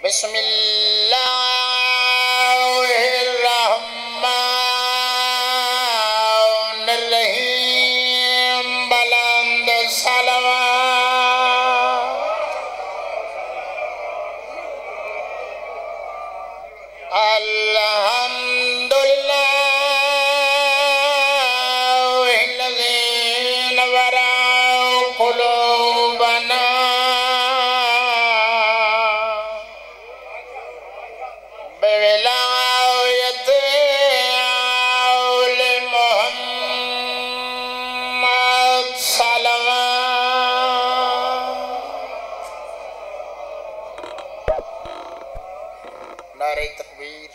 بسم اللہ الرحمن الرحیم بلند صلوات الحمدللہ الذی نور قلوبنا بولایت آل محمد صلوات نعرہ تکبیر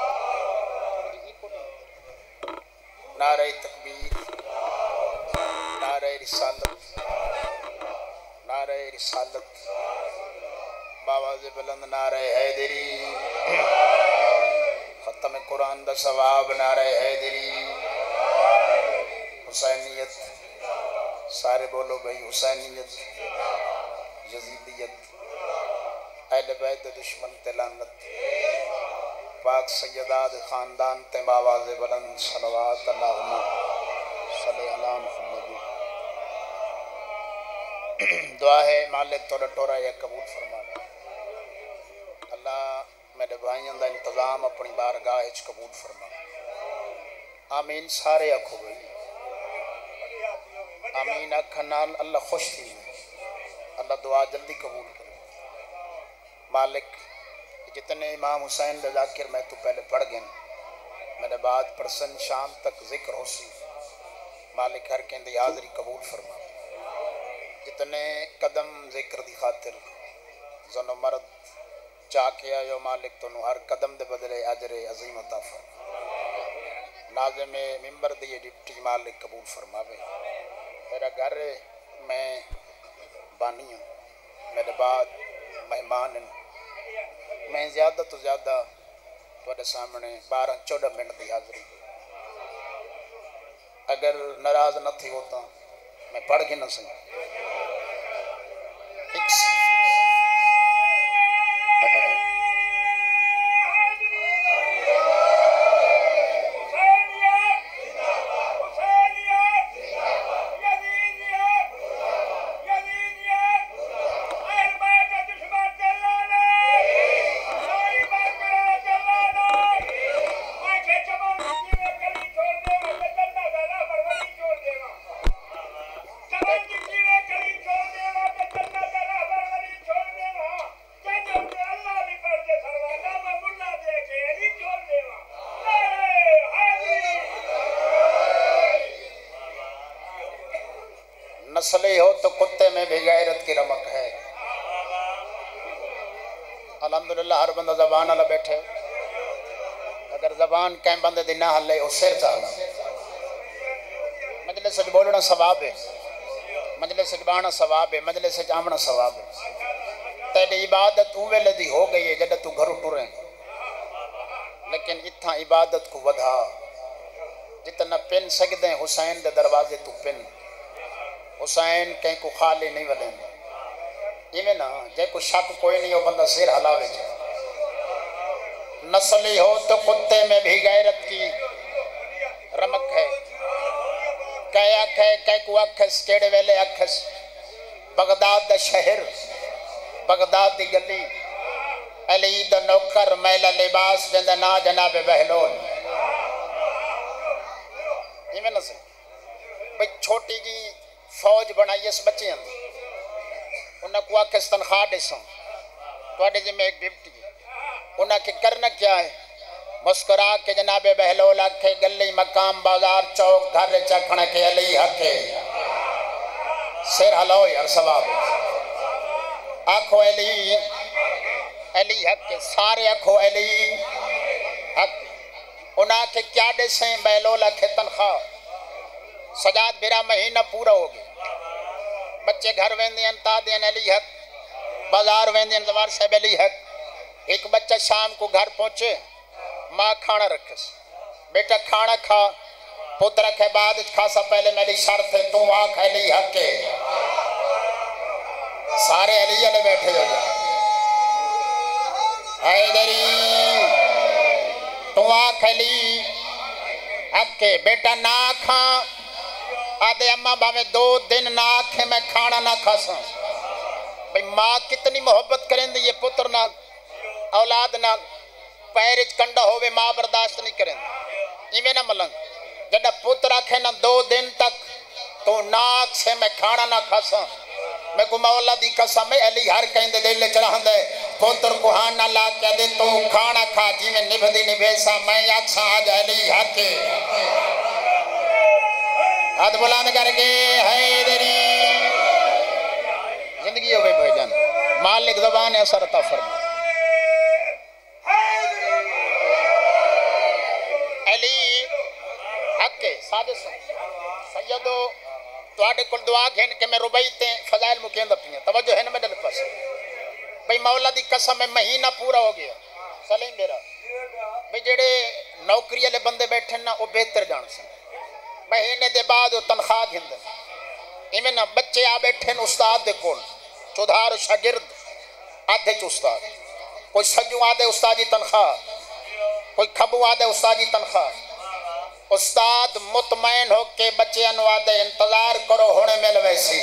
نعرہ تکبیر نعرہ رسالت نعرہ رسالت باواز بلند نعرہ حیدری ختم قرآن دا ثواب نعرہ حیدری حسینیت سارے بولو بھئی حسینیت یزیدیت اہل بیت دشمن تلانت پاک سیداد خاندان تے باواز بلند صلوات اللہم صلی اللہ محمد دعا ہے مالک توڑا ٹورا یا قبول فرما اللہ میرے بھائیوں دا انتظام اپنی بارگاہ اچ قبول فرما آمین سارے اکھو گئی آمین اکھنال اللہ خوش تھی اللہ دعا جلدی قبول کرے مالک جتنے امام حسین دے ذاکر میں تو پہلے پڑھ گئے میرے بعد پرسن شام تک ذکر ہو سی مالک ہر کہندی حاضری قبول فرما جتنے قدم ذکر دی خاطر زن و مرد چاہ کے آئے مالک تو ہر قدم دے بدلے اجر عظیم عطا فرما ناظم ممبر دی ڈپٹی مالک قبول فرماوے میرا گھر میں بانی ہوں میرے بعد مہمان ہیں میں زیادہ تو زیادہ تھوڑے سامنے 12-14 منٹ دی حاضری اگر ناراض نہ تھی ہوتا میں پڑھ گی نہ سکتا نسلی ہو تو کتے میں بھی غیرت کی رمک ہے الحمدللہ ہر بندہ زبان اللہ بیٹھے اگر زبان کہیں بندے دی نہ ہلے اس سر چاہنا مجلس سے بولنا ثواب ہے مجلس سے بانا ثواب ہے مجلس سے آمنا ثواب ہے تیری عبادت اوے لدی ہو گئی ہے جدہ تو گھرو ٹوریں لیکن اتھا عبادت کو ودھا جتنا پن سکدیں حسین دے دروازے تو پن حسین کہیں کو خالی نہیں ولیں ایمیں نا جے کو شک کوئی نہیں ہو بندہ سیر حلاوے جائے نسلی ہو تو کتے میں بھی غیرت کی رمک ہے کہے اکھے کہے کو اکھس کیڑے ویلے اکھس بغداد دا شہر بغداد دی گلی علی دا نوکر میلہ لباس جندہ نا جناب بہلول ایمیں نا سے بھئی چھوٹی کی فوج بنائی اس بچے ہیں انہاں کو آکس تنخواہ دے سوں تو آڈے جی میں ایک ڈپٹی انہاں کے کرنا کیا ہے مسکرا کے جناب بہلول آکھے گلی مقام بازار چوک گھر چکھنے کے علی حق ہے سیر حلو یار ثواب آکھو علی حق کے سارے آکھو علی حق انہاں کے کیا دے سیں بہلول آکھے تنخواہ سجاد میرا مہینہ پورا ہو گیا بچے گھر ویندے انتا دین علی حق بازار ویندے انتوار صاحب علی حق ایک بچہ شام کو گھر پہنچے ماں کھانا رکھس بیٹا کھانا کھا پتر کے بعد کھاسا پہلے میری شرط ہے تو آنکھ علی حق کے سارے علی علی بیٹھے ہو جائے حیدری تو آکھلی اکے بیٹا نہ کھاں آدھے اماں باویں 2 دن نہ آکھیں میں کھانا نہ کھاساں بھئی ماں کتنی محبت کریں دی یہ پتر نال اولاد نال پیرج کنڈا ہوئے ماں برداشت نہیں کریں ایمیں نہ ملنگ جڑا پتر آکھیں نہ 2 دن تک تو ناک سے میں کھانا نہ کھاساں میں کو مولا دی قسم میں علی ہر کہیں دے دل چڑھان دے پتر کو ہاں نہ لا کے دے تو کھانا کھا جی میں نبھدی نبھیسا میں یاکساں آج علی حق ہاتھ بلند کر کے حیدری زندگی ہوئے بھائی جان مالک زبان اثر عطا فرما علی حق سادس سیدو توڑے کل دعا گھن کہ میں ربائی تیں فضائل مکیندہ پیا توجہ ہے نا میں دل پاس بھئی مولا دی قسم میں مہینہ پورا ہو گیا سلیم میرا بھئی جڑے نوکری والے بندے بیٹھے نا وہ بہتر جان سن مہینے دے بعد وہ تنخواہ گھندن ایمیں نا بچے آ بیٹھے نا استاد دے کول چودھار شاگرد آدھے چ استاد کوئی سجو آدھے استاد جی تنخواہ کوئی کھبو آدھے استاد جی تنخواہ استاد مطمئن ہو کے بچے انوادے انتظار کرو ہونے مل ویسی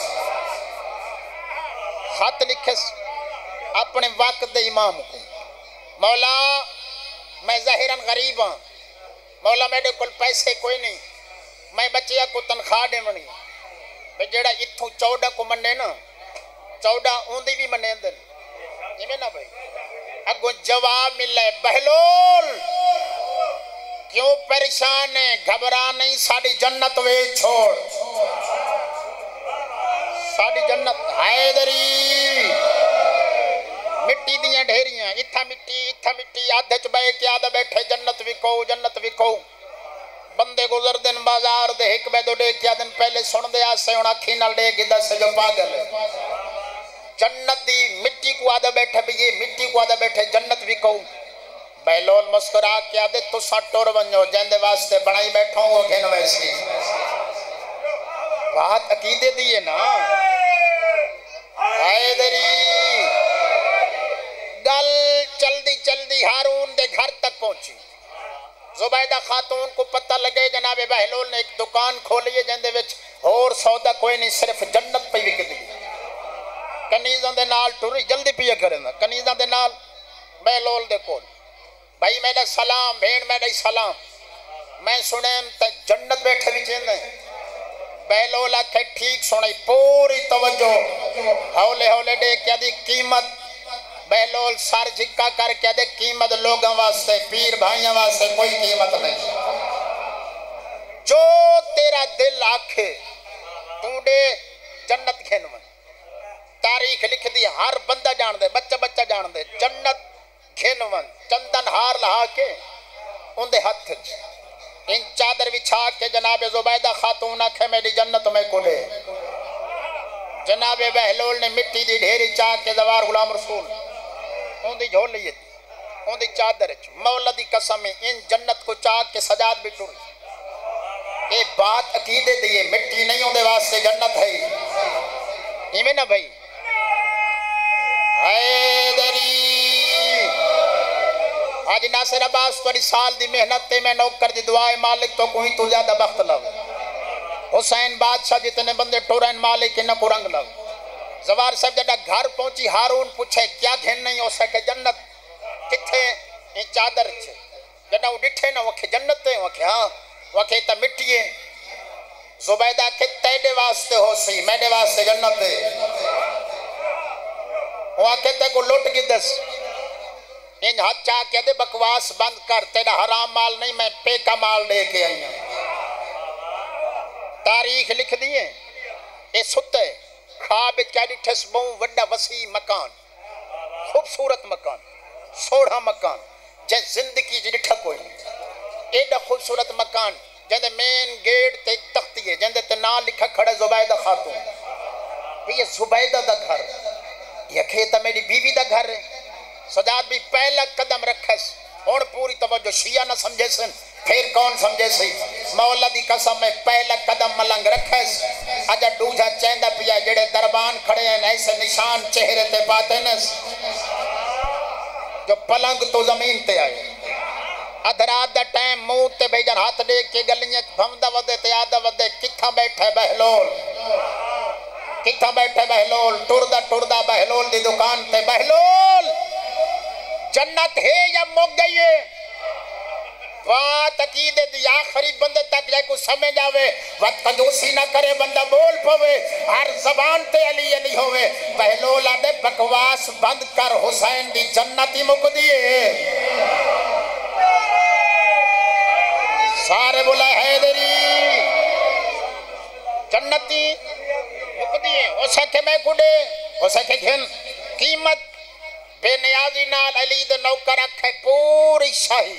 خط لکھے اپنے وقت دے امام کو مولا میں ظاہراً غریب ہوں مولا میرے کل پیسے کوئی نہیں میں بچے کو تنخواہ دے منی بے جیڑا اتھو 14 کو مننے نا 14 اوندی بھی مننے دن یہ میں نا بھائی اگو جواب ملے بہلول کیوں پریشان ہے گھبرا نہیں ساڑی جنت وے چھوڑ ساڑی جنت حیدری مٹی دیاں ڈھیریاں اتھا مٹی آدھے چبائے کیا آدھے بیٹھے جنت وکو بندے گزر دن بازار دے ایک بے دو ڈے کیا دن پہلے سن دے آسے انہا کھینال ڈے گدہ سے جو پاگل ہے جنت دی مٹی کو آدھے بیٹھے بھی یہ مٹی کو آدھے بیٹھے جنت وکو بیلول مسکرا کیا دے تو سٹور بنجو جیندے واسطے بڑائی بیٹھوں گو گھن ویسی بات عقیدے دیئے نا حیدری گل چلدی ہارون دے گھر تک پہنچی زبیدہ خاتون کو پتہ لگے جناب بہلول نے ایک دکان کھولیے جیندے وچ اور سودا کوئی نہیں صرف جنت پہ وک دی کنیزاں دے نال ٹوری جلدی پیا کریں کنیزاں دے نال بہلول دے کول بھائی میرا سلام بھین میرا سلام میں سنیں تے جنت بیٹھے بھی چیندے بہلول آکھے ٹھیک سنیں پوری توجہ ہولے دے کیا دی قیمت بہلول سار جھکا کر کیا دے قیمت لوگاں واسطے پیر بھائیاں واسطے کوئی قیمت نہیں جو تیرا دل آکھے تو دے جنت گھنون تاریخ لکھ دی ہر بندہ جان دے بچہ جان دے جنت گھنون چندن ہار لہا کے ان دے ہاتھ ان چادر وچھا کے جناب زبیدہ خاتون آکھے میری جنت میں کو دے جناب بہلول نے مٹی دی ڈھیری چاہ کے زوار غلام رسول ان دی جھول لیے تھی ان دی چادر مولا دی قسم ان جنت کو چاہ کے سجاد بھی ٹوری یہ بات عقیدے دیئے مٹی نہیں ہوں دے واسطے جنت ہے یہ میں نا بھائی حیدری آج ناصر عباس توڑی سال دی محنت تے میں نوکر دی دعائے مالک تو کوئی تو زیادہ بخت لگ حسین بادشاہ جتنے بندے ٹورین مالک انہ کو رنگ لگ زوار صاحب جڑا گھر پہنچی ہارون پوچھے کیا گھن نہیں ہو سکے جنت کتھے ان چادر چھے جڑا وہ ڈٹھے نا وکھے جنت تے وکھے ہاں وکھے تا مٹیے زبیدہ کے تیڑے واسطے ہو سی میڈے واسطے جنت دے وہاں کہتے کو لوٹ کی دس ان ہاتھ چاہ کے دے بکواس بند کر تیرا حرام مال نہیں میں پے کا مال دے کے آئی ہوں تاریخ لکھ دیئے اے ستے خواب کیا ڈٹھس بہوں وڈا وسیع مکان خوبصورت مکان سوڑا مکان جے زندگی جی ڈٹھا کوئی نہیں ایڈا خوبصورت مکان جندے مین گیٹ تے تختی ہے جندے تے نام لکھا کھڑا زبیدہ خاتون یہ زبیدہ دا گھر یہ کھیتا میری بیوی دا گھر ہے سجاد بھی پہلا قدم رکھے اور پوری توجہ شیعہ نہ سمجھے سن پھر کون سمجھے سی مولا دی قسم میں پہلا قدم ملنگ رکھے اجا ڈوجا چیندہ پیا جڑے دربان کھڑے ہیں ایسے نشان چہرے تے پاتے ہیں جو پلنگ تو زمین تے آئے ادھرات دا ٹائم منہ تے بھیجن ہاتھ دے کے گلیاں بھمدا ودے تے آدھا ودے کتھا بیٹھے بہلول کتھا بیٹھے بہلول ٹردہ بہلول دی دکان تے بہلول جنت ہے یا مک گئی ہے وات عقیدے دی آخری بندے تک جائے کو سمجھ آوے وقت کنجوسی نہ کرے بندہ بول پوے ہر زبان تے علی علی ہوئے بہلول آدھے بکواس بند کر حسین دی جنتی مک دیئے سارے بولا حیدری جنتی مک دیئے اسے کہ میں کڑے اسے کہ گھن قیمت بے نیازی نال علی دے نوکر رکھے پوری شاہی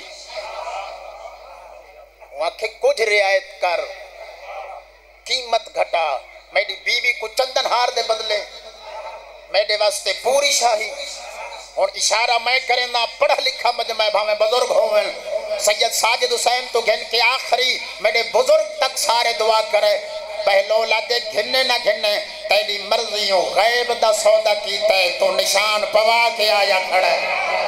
وہاں کہ کچھ رعایت کر قیمت گھٹا میری بیوی کو چندن ہار دے بدلے میرے واسطے پوری شاہی اور اشارہ میں کریں نہ پڑھا لکھا مجمع بھاویں بزرگ ہوئن سید ساجد حسین تو گھن کے آخری میرے بزرگ تک سارے دعا کرے بہلولا دے گھننے نہ گھننے تیری مرضیوں غیب دا سودا کیتا ہے تو نشان پوا کے آیا کھڑا ہے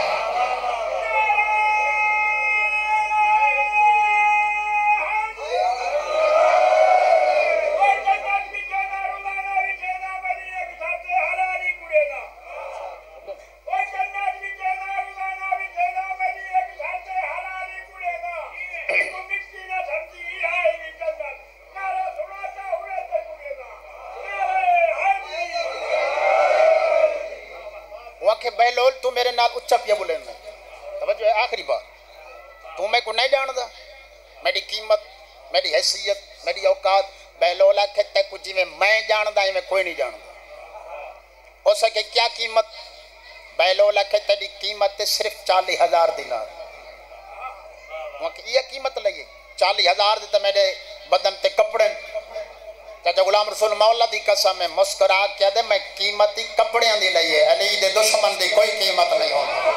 کہ بہلول تو میرے نال اچھا پیا بولے میں توجہ ہے آخری بات تو میں کو نہیں جان دا میری قیمت میری حیثیت میری اوقات بہلولا کہتے کچھ جی میں جان دا ہی میں کوئی نہیں جان دا ہو سکے کیا قیمت بہلولا کہتے دی قیمت صرف 40,000 دینار وہاں کہ یہ قیمت لئیے 40,000 دیتا میرے بدن تے کپڑے چاچا غلام رسول مولا دی قسم میں مسکرا کیا دے میں قیمتی کپڑیاں دی لئیے علی دے دشمن دی کوئی قیمت نہیں ہوتا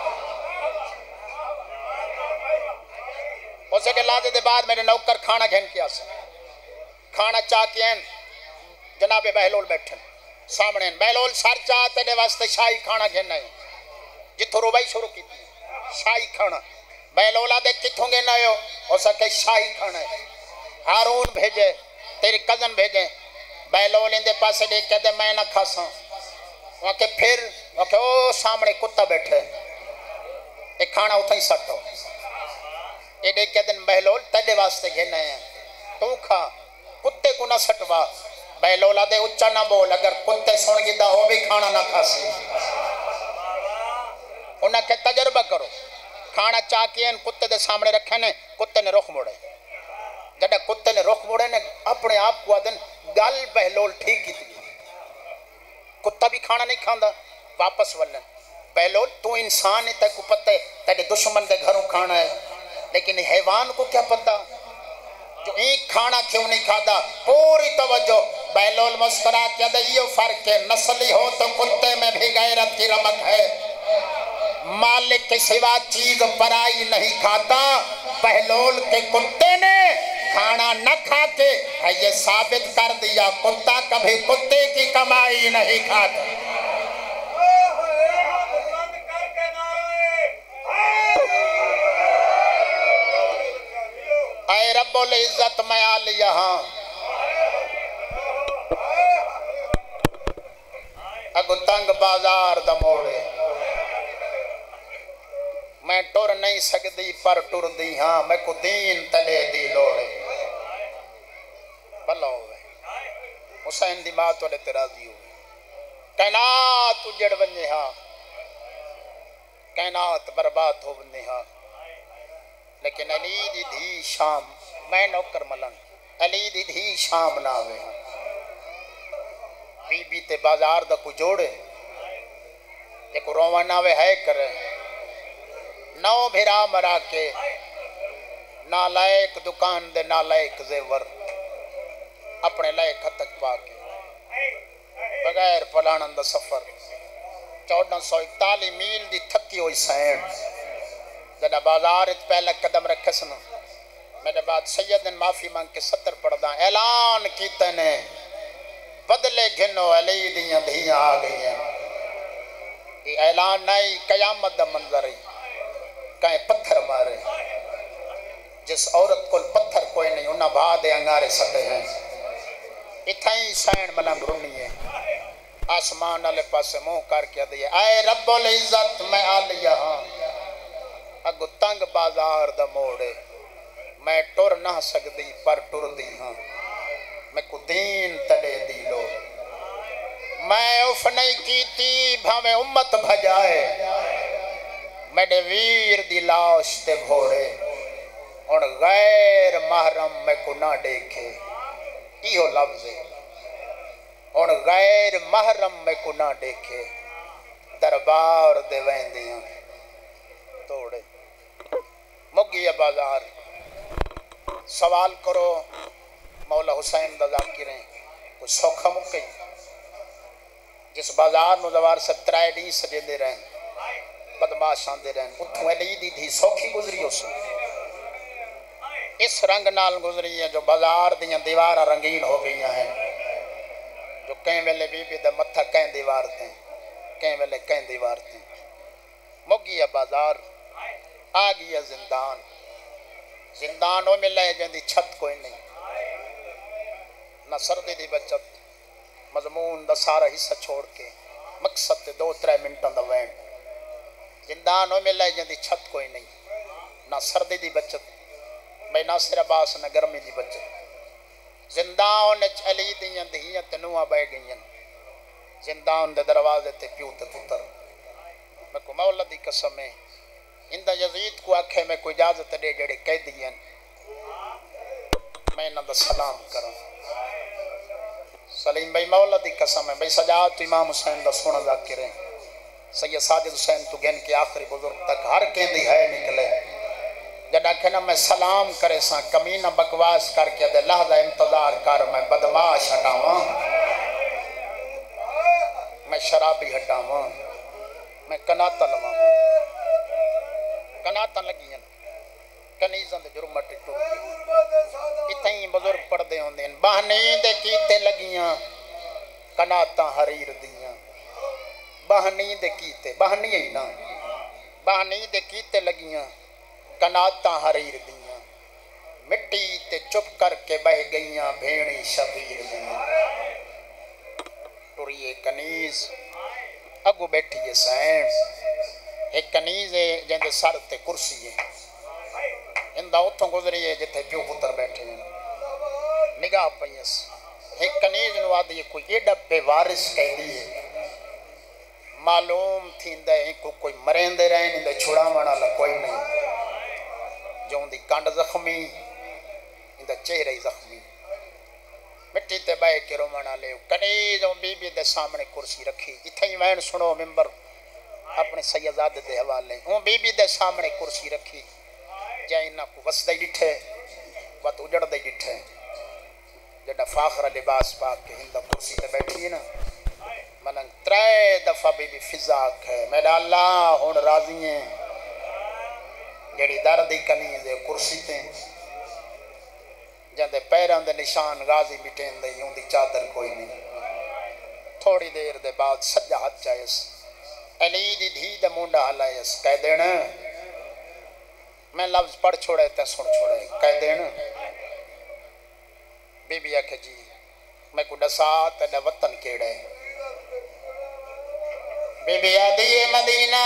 اسے کہ لادے دے بعد میرے نوکر کھانا گھن کیا سے کھانا چاہ کے ہیں جناب بہلول بیٹھن سامنے ہیں بہلول سار چاہتے دے واسطے شاہی کھانا گھن نہیں جتھو روبائی شروع کی تھی شاہی کھانا بہلولا دے کتھوں گے نہ ہو اسے کہ شاہی کھانا ہے ہارون بھیجے تیری کزن بھیجیں بہلول اندے پاسے دیکھ کے دے میں نہ کھاساں وہاں کہ پھر وہاں کہ او سامنے کتا بیٹھے ایک کھانا اتھا ہی سٹو یہ دیکھ کے دن بہلول تیرے واسطے گھنے ہیں تو کھا کتے کو نہ سٹوا بہلولا دے اچھا نہ بول اگر کتے سن گی دا ہو بھی کھانا نہ کھاسی انہاں کہ تجربہ کرو کھانا چاہ کے کتے دے سامنے رکھے نے کتے نے رخ موڑے جڑا کتے نے رخ موڑے نے اپنے آپ کو آدن گل بہلول ٹھیک کی تھی کتا بھی کھانا نہیں کھاندا واپس ولن بہلول تو انسان ہے تے کو پتہ ہے تیرے دشمن دے گھروں کھانا ہے لیکن حیوان کو کیا پتہ جو ایک کھانا کیوں نہیں کھادا پوری توجہ بہلول مسکرا کیا دے یہ فرق ہے نسلی ہو تو کتے میں بھی غیرت کی رمک ہے مالک کے سوا چیز پرائی نہیں کھاتا بہلول کے کتے نے کھانا نہ کھا کے یہ ثابت کر دیا کتا کبھی کتے کی کمائی نہیں کھاتا اے رب العزت میں آل یہاں اگو تنگ بازار دا موڑے میں ٹر نہیں سکتی پر ٹر دی ہاں میں کو دین تلے دی لوڑے بھلا ہوئے حسین دی ماں تو لے ترازی ہوئے کائنات اجڑ بننے ہاں کائنات برباد ہو بننے ہاں لیکن علی دی دھی شام میں نوکر ملنگ علی دی دھی شام نہ ہوئے بی بی تے بازار دا کو جوڑے یہ کو روان نہ ہوئے ہے کرے نو بھیرا مرا کے نالائک دکان دے نالائک زیور اپنے لائک خطک پا کے بغیر پلانند سفر 1441 میل دی تھکی ہوئی سین جدہ بازار ات پہلے قدم رکھے سنا میرے بعد سیدن معافی مانگ کے 70 پڑھدا اعلان کیتے نے بدلے گھنو علی دیاں دھیاں آ گئی ہیں یہ اعلان نہیں قیامت دا منظر ہے کہیں پتھر مارے جس عورت کو پتھر کوئی نہیں انہاں بھا دے انگارے سٹے ہیں اتھائیں سین ملنگ رونی ہے آسمان والے پاسے منہ کر کے دیا اے رب العزت میں آلیا ہاں اگو تنگ بازار دا موڑے میں ٹر نہ سکتی پر ٹر دی ہاں میں کو دین تڑے دی لو میں اف نہیں کیتی بھاویں امت بھجائے میرے ویر دی لاش تے گھوڑے اور غیر محرم میں کو نہ دیکھے یہ لفظ ہے اور غیر محرم میں کو نہ دیکھے دربار دے ویندیاں توڑے مگی بازار سوال کرو مولا حسین دا ذاکریں کوئی سوکھا مکئی جس بازار نو دوار سے ترائے ڈی سجے دے رہے ہیں بدماش آن دے رہے ہیں اتھوں علی دی تھی سوکھی گزری ہو سو اس رنگ نال گزری ہے جو بازار دیاں دیوارہ رنگین ہو گئی ہیں جو کہیں ویلے بی بی دے متھا کہیں دیوار تھیں کہیں ویلے کہیں دیوار تھیں مگی بازار آگیا زندان زندان ہو ملے جن دی چھت کوئی نہیں نہ سردی دی بچت مضمون دا سارا حصہ چھوڑ کے مقصد تے 2-3 منٹوں دا وین زندان ہو ملے جن دی چھت کوئی نہیں نہ سردی دی بچت بھئی ناصر عباس نہ گرمی دی بچت زندان علی دیاں دہیاں تنوہ بے گئیں زندان دے دروازے تے پیو تے پتر میں کو مولا دی قسم ہے اندہ یزید کو آکھے میں کوئی اجازت دے جڑے کہہ دیاں میں نہ دا سلام کروں سلیم بھائی مولا دی قسم ہے بھائی سجاد تو امام حسین دا سونا ذاکر ہیں سید ساجد حسین تو گھن کے آخری بزرگ تک ہر کہیں دی ہے نکلے جڑا کہنا میں سلام کرے ساں کمینہ بکواس کر کے دے لحظہ انتظار کر میں بدماش ہٹاواں میں شرابی ہٹاواں میں کناتا لواں کناتا لگیاں کنیزاں دے جرم مٹی ٹوٹ اتھیں بزرگ پڑھدے ہوندے ہیں بہنی دے کیتے لگیاں کناتا حریر دیاں بہنی دے کیتے بہنی ہی نا بہنی دے کیتے لگیاں کناتا حریر دیاں مٹی تے چپ کر کے بہ گئیاں بھیڑی شبیر دیاں ٹوریے کنیز اگو بیٹھی ہے سین ایک کنیز ہے جن دے سر تے کرسی ہے اندہ اتھوں گزری ہے جتے پیو پتر بیٹھے ہیں نگاہ پئیس ایک کنیز نوا دیئے کوئی ایڈا بے وارث کہہ دیئے معلوم تھی اندہ ایک کو کوئی مرین دے رہے ہیں اندہ چھوڑا مانا کوئی نہیں جو اندھی کانڈ زخمی اندہ چہرے زخمی مٹی تے بائے کے رومانا لے کنیز بی بی دے سامنے کرسی رکھی اتھیں وین سنو ممبر اپنے سیدزاد دے حوالے بی بی دے سامنے کرسی رکھی جائیں انہاں کو وسدہ ہی ڈٹھے وقت اجڑ دے ڈٹھے جڑا فاخر لباس پاک کے ہندہ کرسی تے بیٹھی ہے نا ملنگ 3 دفعہ بی بی فضاک ہے میرا اللہ ہون راضی ہیں جڑی دردی کنیز ہے کرسی تے جن دے پیران دے نشان غازی مٹین دے یوں دی چادر کوئی نہیں تھوڑی دیر دے بعد سجا ہاتھ چاہیس علی دی دھی دے مونڈا حلائیس کہہ دینا میں لفظ پڑھ چھوڑے تے سن چھوڑے کہہ دینا بی بی آکھے جی میں کو ڈسا تے وطن کیڑے بی بی آدھی مدینہ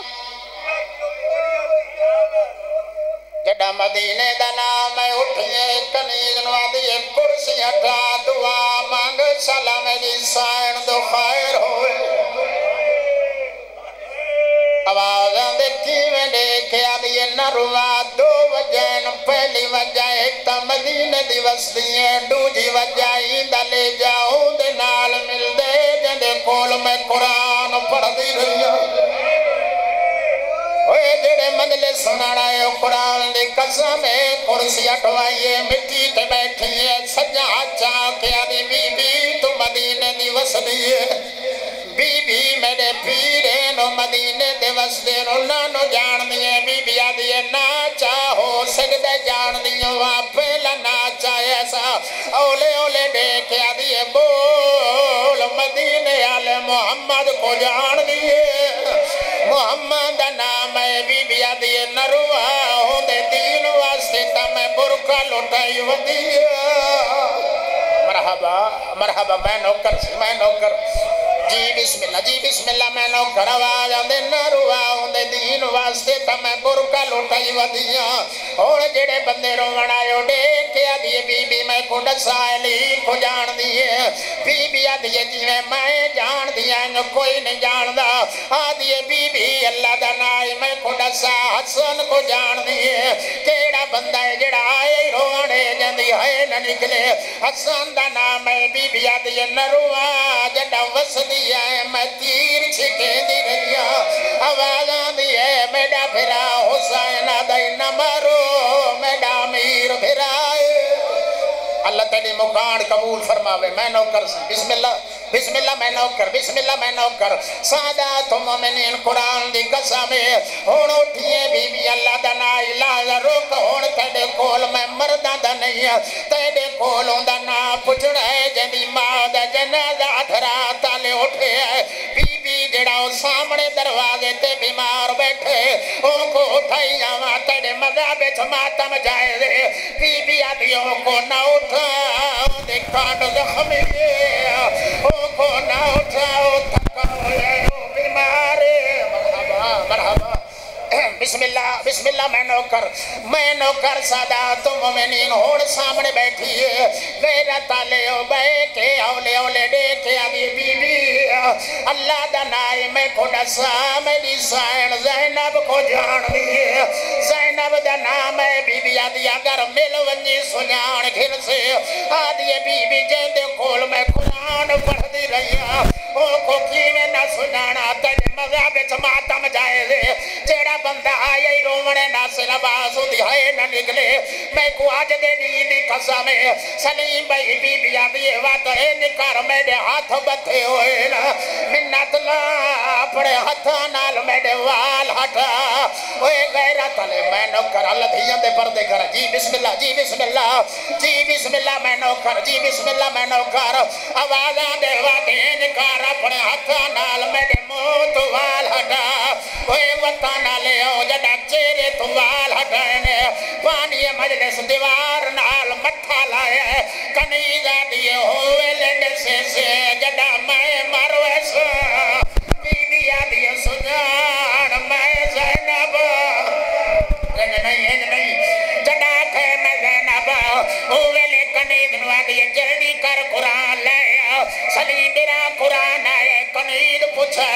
جڑا مدینے دا نام میں اٹھئے کنیز نوادی کرسی ہٹا دعا مانگ سلام جی سائن دو خیر ہوئے آوازاں دیکھی میں دیکھے آدھی نروا 2 وجہن پہلی وجہ ایک تا مدینے دی وسطی ہے دوجی وجہ ایندہ لے جاؤں دے نال مل دے جندے کول میں قرآن پڑھ دی رہی اوے جڑے مجلس سنانا ہے قرآن دی قسم ہے کرسی اٹھوائیے مٹی تے بیٹھیے سجا چاہ کے آدھی بی بی تو مدینے دی وسطی ہے بی بی میرے پیرے نو مدینے دے وسدے نو نانو جان دیئے بی بی آدھیے نا چاہو سجدے جان دیئے واپیلا نا چاہے ایسا اولے اولے دیکھے آدھیے بول مدینے آلے محمد کو جان دیئے دی مرحبا مرحبا میں نوکر جی بسم اللہ میں نوکر آواز آدھے نہ روا آدھے دین واسطے تا میں برکا لوٹائی ودیاں اور جڑے بندے رومن آئے ڈیکے آدھیے بی بی میں کو ڈسائلی کو جان دیئے بی بی آدھیے جیویں میں جان دیا کوئی نہیں جان دا آدھیے بی بی اللہ دا نائی میں کو ڈسا حسن کو جان دیئے کیڑا بندہ ہے جڑا آئے رونے جندی ہے نہ نکلے حسن دا نام ہے بی بی آدھیے نہ روا جڑا وسدی ہے میں تیر چھکے دی رہیا آواز آدھی ہے میڈا پھرا حسین آدھائی نہ مرو میڈا امیر پھرائے اللہ تیری مکان قبول فرماوے میں نوکر سے بسم اللہ میں نوکر سادات مومنین قرآن دی قسمے ہون اٹھئے بی بی اللہ دا نا الہ روک ہون تیڑے کول میں مردہ دا نہیں تیڑے کولوں دا نا پچھڑے جنی ماں دا جنازہ اتھرا تالے اٹھے بی بی جڑا سامنے دروازے تے بیمار بیٹھے ان کو اٹھائی جاواں تیڑے مذہب ماتم جائے دے بی بی آدھیوں کو نہ اٹھا دے کانڈ زخمی ان کو نہ اٹھاؤ تھکا ہوئے بیمارے مرحبا بسم اللہ میں نوکر سادات مومنین ہوڑ سامنے بیٹھی ہے غیرت آلے ہو بے کے اولے دے کے آدھی بی بی اللہ دا نائی میں کو ڈسا میری سائن زینب کو جان دیئے زینب دا نام ہے بی بی آدھی اگر مل ونجی سنان گھر سے آدھی بی بی جیندے کول میں قرآن پڑھ دی رہیا او کو کینے نہ سنانا تیرے مذہب ماتم جائے دے جیڑا بندہ آئے رومنے نہ سلباس دہائے نہ نکلے میں کو آج دے نیلی قسم سلیم بھائی بی بی آدھیے وات ہے نکار میرے ہاتھ بتھے ہوئے منت لا اپنے ہاتھ نال میرے وال ہٹا اوے غیرت علی میں نوکر اللہ دھیاں دے پردے کر جی بسم اللہ میں نوکر آوازاں دے واتے نکار اپنے ہاتھ نال میرے موت وال ہٹا اوے وطن لے او جڑا چہرے تو وال ہٹانے پانی مجلس دیوار نال مٹھا لائے کنیزہ دیے ہوئے لینے سے جڑا میں مرویس بی بی آدھی سجان میں زینب نہیں جڑا کہ میں زینب ہوئے لے کنیز نوادی جلدی کر قرآن لے سلیم میرا قرآن آئے کنید پوچھا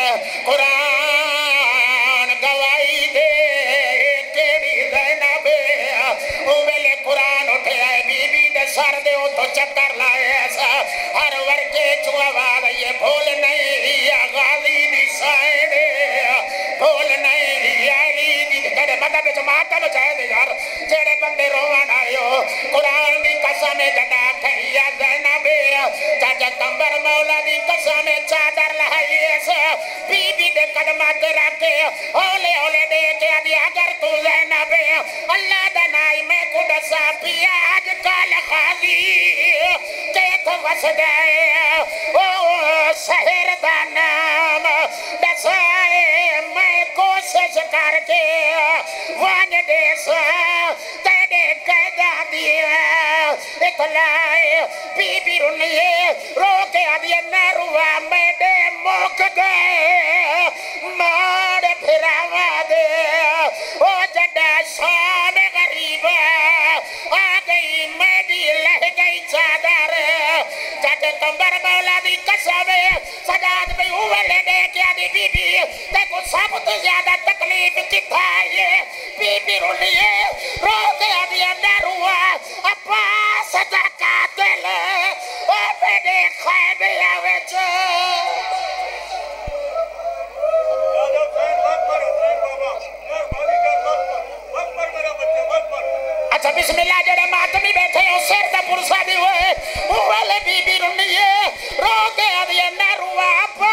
قرآن گواہی دے کیڑی زینب اوے لے قرآن اٹھے آئے بی بی دے سر دے او تو چکر لائے ایسا ہر ورکے چو آواز یہ بھول نہیں غازی دی سائے بھول نہیں علی دی تیرے مدد جو ماتا بچائے دے یار تیرے بندے روان آئے ہو قرآن دی قسم جڑا کھیا زینب چاچا کمبر مولا دی قسم چادر لہائی ایسا بی بی دے قدمات رکھے اولے دے کے آدھی اگر تو زینب اللہ دا نائی میں کو ڈسا پیا آج کال خاضی کیت وسدائے شہر دا نام ڈسائے میں کوشش کر کے وان دیسا تیرے قیدہ دیا اطلاع بی بی رنیے رو کے آدھیا نہ روا میں دے موک گئے مار پھراوا دے او جڑا شام غریب آ گئی میری لہ گئی چادر جڑ کمبر مولا دی قسم سجاد بھی ہوئے لے دے کے آدھی بی بی دیکھو سب تو زیادہ تکلیف کتا ہے بی بی رنیے رو کے آدھیا نہ روا اپا سجا قاتل او میرے خیب آوے چھو اچھا بسم اللہ جڑے ماتمی بیٹھے ہو سیر دا پرسا دی ہوئے والے بی بی رنیے رو کے آدھیا نہ روا اپا